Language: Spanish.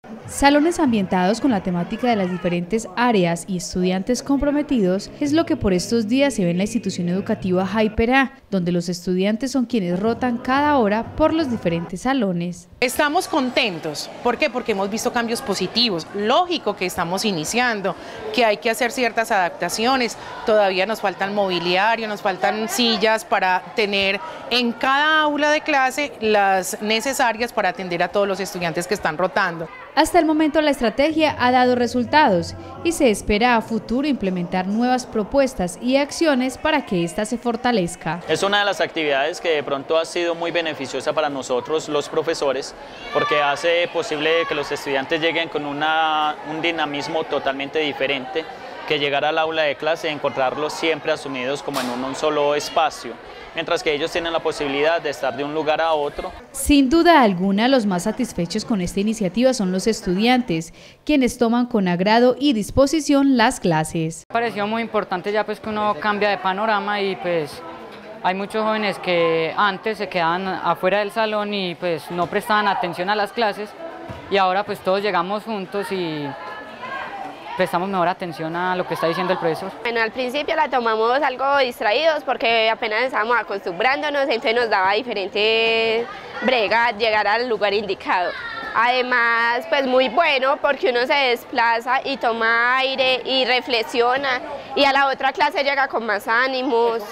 Salones ambientados con la temática de las diferentes áreas y estudiantes comprometidos es lo que por estos días se ve en la institución educativa Hyper A, donde los estudiantes son quienes rotan cada hora por los diferentes salones. Estamos contentos, ¿por qué? Porque hemos visto cambios positivos, lógico que estamos iniciando, que hay que hacer ciertas adaptaciones, todavía nos faltan mobiliario, nos faltan sillas para tener en cada aula de clase las necesarias para atender a todos los estudiantes que están rotando. Hasta el momento la estrategia ha dado resultados y se espera a futuro implementar nuevas propuestas y acciones para que ésta se fortalezca. Es una de las actividades que de pronto ha sido muy beneficiosa para nosotros los profesores porque hace posible que los estudiantes lleguen con un dinamismo totalmente diferente que llegar al aula de clase y encontrarlos siempre asumidos como en un solo espacio, mientras que ellos tienen la posibilidad de estar de un lugar a otro. Sin duda alguna, los más satisfechos con esta iniciativa son los estudiantes, quienes toman con agrado y disposición las clases. Me pareció muy importante ya pues que uno cambia de panorama y pues hay muchos jóvenes que antes se quedaban afuera del salón y pues no prestaban atención a las clases y ahora pues todos llegamos juntos y prestamos mejor atención a lo que está diciendo el profesor. Bueno, al principio la tomamos algo distraídos porque apenas estábamos acostumbrándonos, entonces nos daba diferente brega llegar al lugar indicado. Además, pues muy bueno porque uno se desplaza y toma aire y reflexiona y a la otra clase llega con más ánimos.